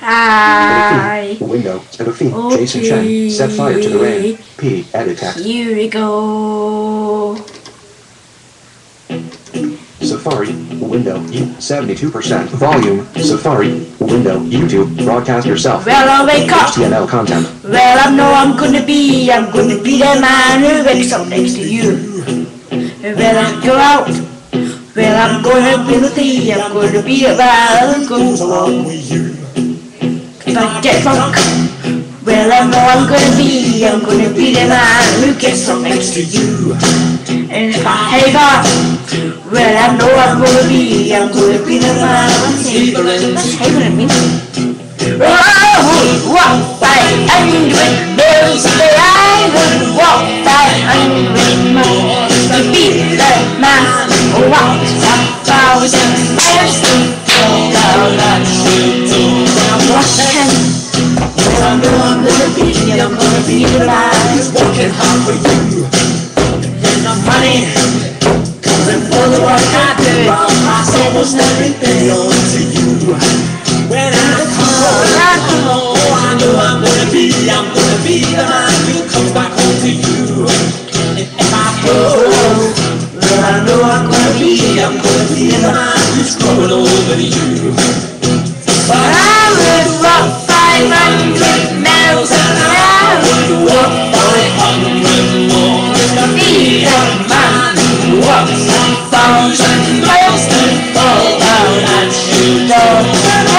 Hi. Window. Edit. Okay. Jason Chen. Set fire to the rain. P. Edit text. Here we go. Safari. Window. 72%. Volume. Safari. Window. YouTube. Broadcast yourself. Well, I'll wake up. HTML content. Well, I know I'm gonna be the man who wakes up next to you. Well, I go out. Well, I'm gonna be the thing. I'm gonna be the man who goes along with you. If I get drunk, well, I know I'm gonna be the man who gets up next to you. And if I hang up, well, I know I'm gonna be the man who's able to save me. Oh, walk by and with bills, but I would walk by and with more to be the man who walks 1,000 miles to fall down that street. I'm walking, well, I know I'm gonna be the man who's working hard for you. There's no money, cause I'm for the work I do. I said there's nothing beyond to you. When I come home, I know I'm gonna be the man who comes back home to you. And if I go, well, I know I'm gonna be the man who's growing older than you. But I would walk 500 miles an hour. I would walk 500 more to be the man who walks 1,000 miles to fall down and shoot off.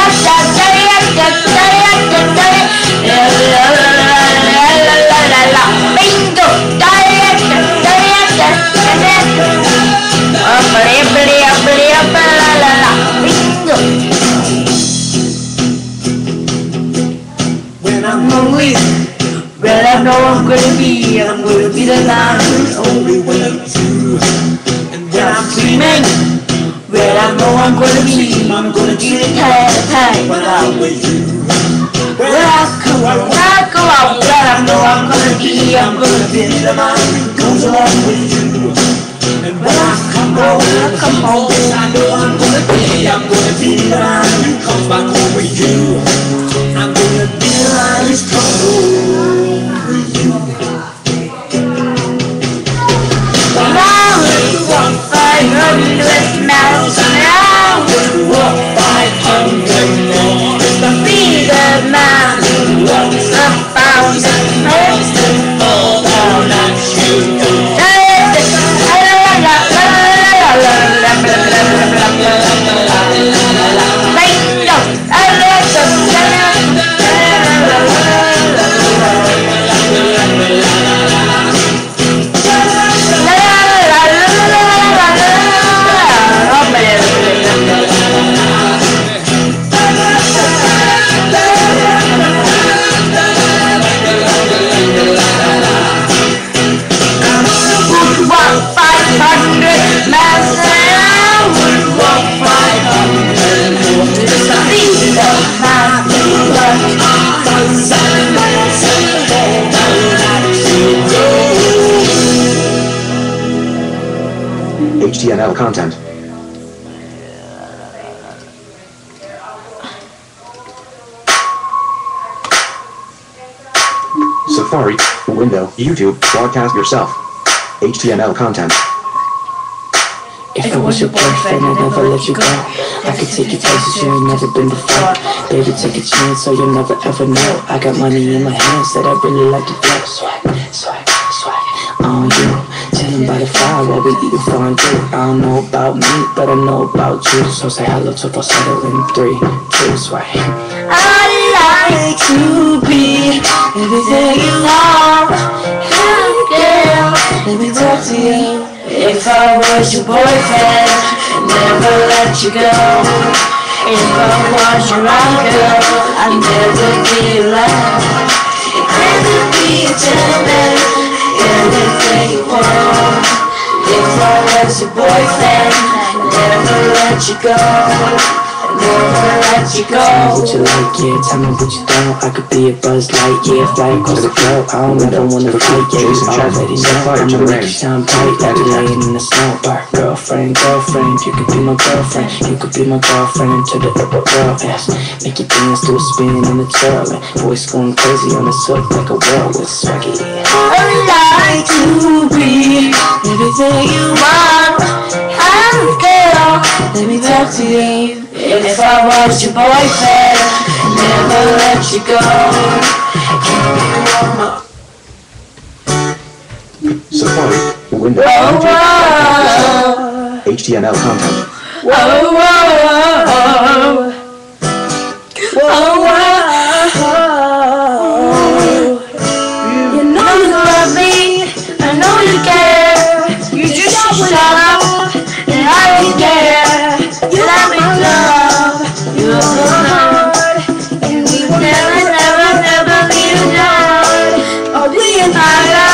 When I'm hungry, well, I know I'm gonna be the man who's only willing to. And when I'm dreaming, well, I know I'm gonna be the time when I'm with you. When I go out, well, I know I'm gonna be the man who goes along with you. And when I come home, I know I'm gonna be the man who comes back home with you. I'm gonna be the man who's coming home with you. Well, I would walk 500 miles an hour. I would walk 500 more to be the man who walks 1,000 miles to fall down and shoot. HTML content. Safari. Window. YouTube. Broadcast yourself. HTML content. If I was your boyfriend, I'd never let you go. I could take you places you ain't never been before. Baby, take a chance so you'll never ever know. I got money in my hands that I really like to throw. Swag, swag, swag on you. Chilling by the fire while we eating fondue. I don't know about me, but I know about you. So say hello to falsetto in 3, 2, swag. I'd like to be everything you are. Hey girl, let me talk to you. If I was your boyfriend, I'd never let you go. If I was your uncle, I'd never be alone. You'd never be a gentleman, anything you want. If I was your boyfriend, I'd never let you go. I'd never let you go. Tell me what you like, yeah, tell me what you don't. I could be a Buzz Lightyear, fly across the globe. I don't ever wanna fight, yeah, you already know. I'ma make you shine bright like you're laying in the snow. Bar girlfriend, you could be my girlfriend. You could be my girlfriend until the world ends. Make you dance to a spin in the twirl. Voice going crazy on the hook like a whirlwind swaggy. I'd like to be everything you want. I'm girl, let me talk to you. If I was your boyfriend, I'd never let you go. Safari, window, Oh, whoa, HTML content. whoa, whoa, whoa, whoa. You know you love me, I know you care. You just shut up, and I don't care. You let me love, you hard, and we will never, never, never be alone. Oh, we and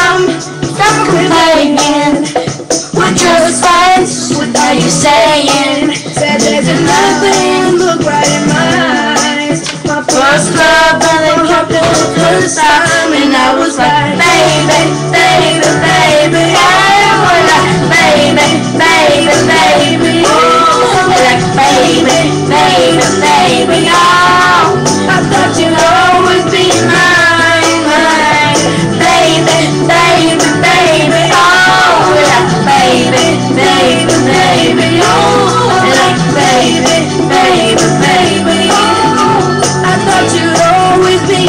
stop complaining. We're just friends, what are you saying? Said there's nothing, look right in my eyes. My first love, and then kept it the first time, and I was like, baby, baby, baby, I was like, baby, baby, baby, oh, like, baby, baby, baby, oh, I thought you'd always be mine, mine, baby, baby, baby, oh, like, baby, baby, baby, oh, like, baby, baby, baby, oh, I thought you'd always be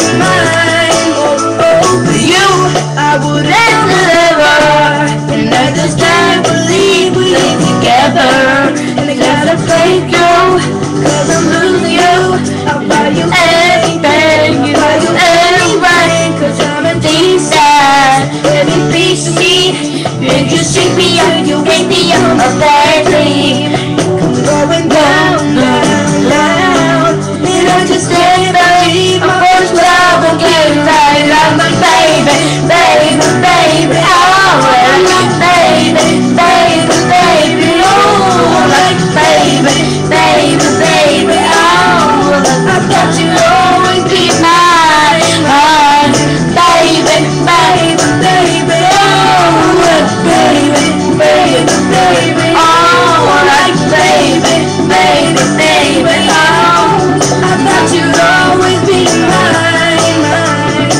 mine, oh, for you, I would never, and I just can't believe we live together, and I gotta thank you, cause I'm losing you, I'll buy you anything, you buy you anything, cause I'm a decent, every piece of me, you just treat me up, you wake me up, my baby, going down, down, down, and I just can't believe my first love again, right, I'm like, baby, baby, baby, oh, like, baby, baby, baby, oh, like, baby, baby, baby, oh, I thought you'd always be mine, mine, baby, baby, baby, oh, like, baby, baby, baby, oh, like, baby, baby, baby, oh, I thought you'd always be mine, mine,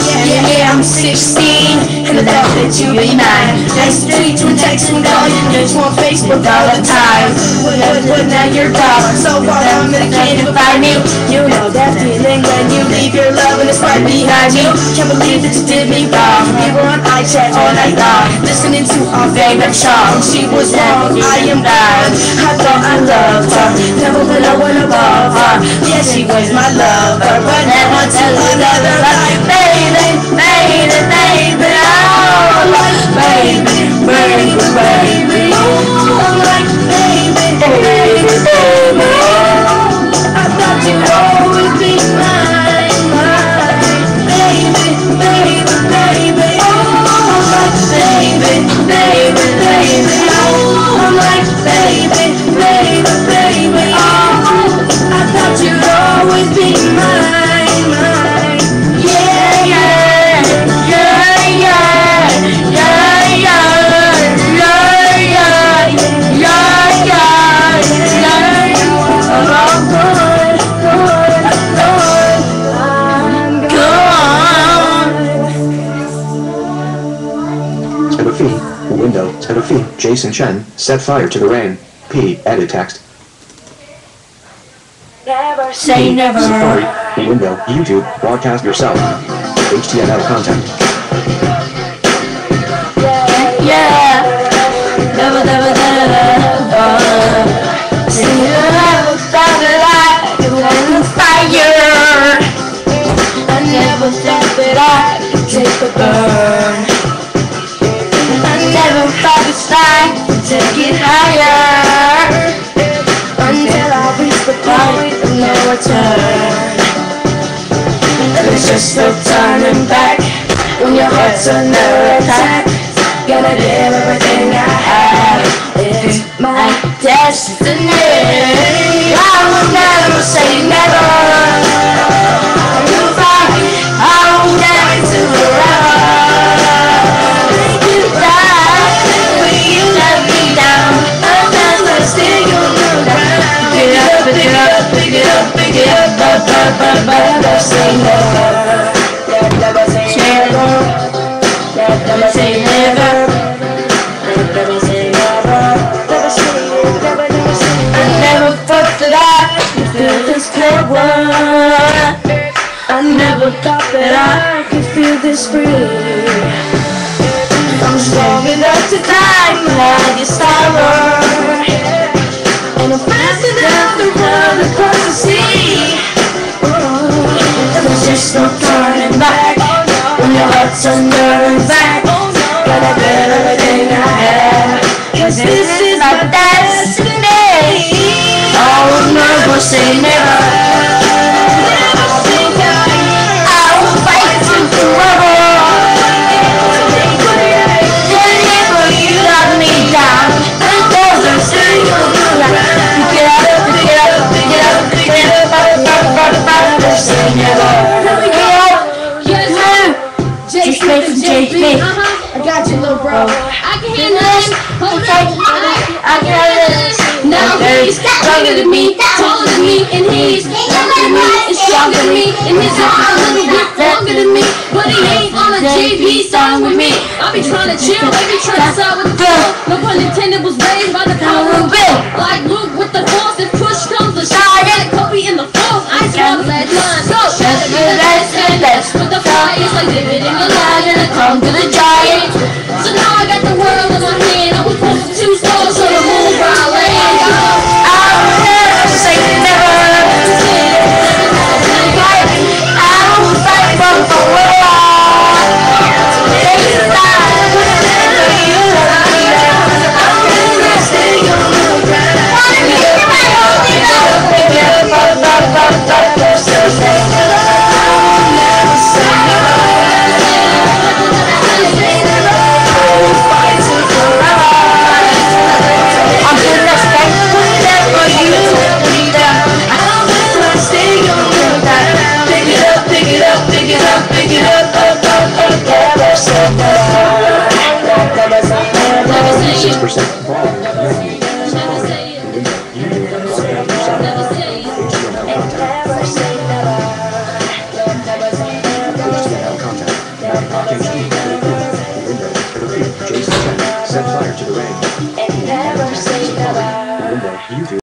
yeah, I'm 16, and I thought that you'd be 9, nice to tweet and text and call, you just want Facebook all the time, but now you're gone, so far I'm gonna can't find you, you know that feeling when you leave your love and it's right behind you, can't believe that you did me wrong, we were on iChat all night long, listening to our favorite song, she was wrong, I am blind, I thought I loved her, never will I went above her, yeah she was my lover, but never to another, like baby, baby, baby, oh, like baby, baby, baby, oh, like baby, baby, baby, oh, I thought you'd always be mine, mine, baby, baby, baby, oh, like baby, baby, baby, oh, like baby, baby, baby, oh, I thought you'd always be mine, mine, yeah, yeah, yeah, yeah, yeah, yeah, yeah, yeah, yeah, yeah, yeah, oh, good, good, good, Spedophine, window, Spedophine, Jason Chen, set fire to the rain. P, edit text. never say never. Safari, window, YouTube, broadcast yourself. HTML content. Yeah, never, never, never, see you never stop it like you in the fire. I never thought that I could take the burn. I never thought it's time to take it higher, until I reach the point of no return. There's just no turning back when your heart's under attack. Gonna give everything I have. It's my day. destiny. I will never say never. You'll find I will never to forever. You die, but you let me down. But still you'll do that. Pick it up, pick it up, pick it up, pick it up, never say never. Never say never. Never say never. Never say never. Never say never. Never say never. I never thought that I could feel this power. I never thought that I could feel this free. I'm strong enough to climb like a star. And I'm fast enough to run across the sea. There's just no turning back when your heart's under attack. Gotta get everything I have, 'cause this is my destiny. I will never say never. Never say never. I will fight to forever. Deliver you let me down. And never say you'll do that. Pick it up, pick it up, pick it up, pick it up, never say never. Just play for JP. I got you, little bro. I can hear nothing. Hold on. I got this. Now he's stronger than me, taller than me, and he's younger than me, and stronger than me, and his arm a little bit longer than me. But he ain't on a JP song with me. I be trying to chill, they be trying to side with the flow. No pun intended, was raised by the power of Bill. Like Luke with the force, if push comes to shove. Like Kobe in the force, I saw the last line. Go, Just be less and less. with the fire, it's like living in the light and I come to the giant. So now I got the world in my hand. I was posted 2 stars on the moon where I land. I will never say never. I will fight for the world. Take time, whenever you let me down. I'm gonna stay on the ground. Wanna be my only love. Pick it up, never say never. Never say never. I will fight to forever. I'm gonna stay whenever you let me down. I'm gonna stay on the ground. Pick it up, pick it up, pick it up, pick it up, never say never. Never say never. 6%